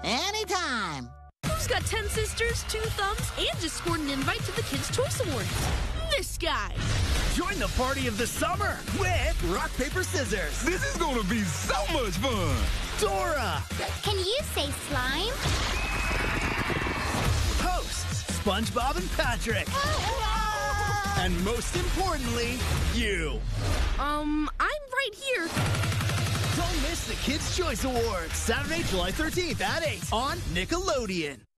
Anytime. Who's got 10 sisters, 2 thumbs, and just scored an invite to the Kids' Choice Awards? This guy. Join the party of the summer with Rock, Paper, Scissors. This is gonna be so much fun. Dora. Can you say slime? Hosts SpongeBob and Patrick. And most importantly, you. I'm right here. Don't miss the Kids' Choice Awards, Saturday, July 13th at 8 on Nickelodeon.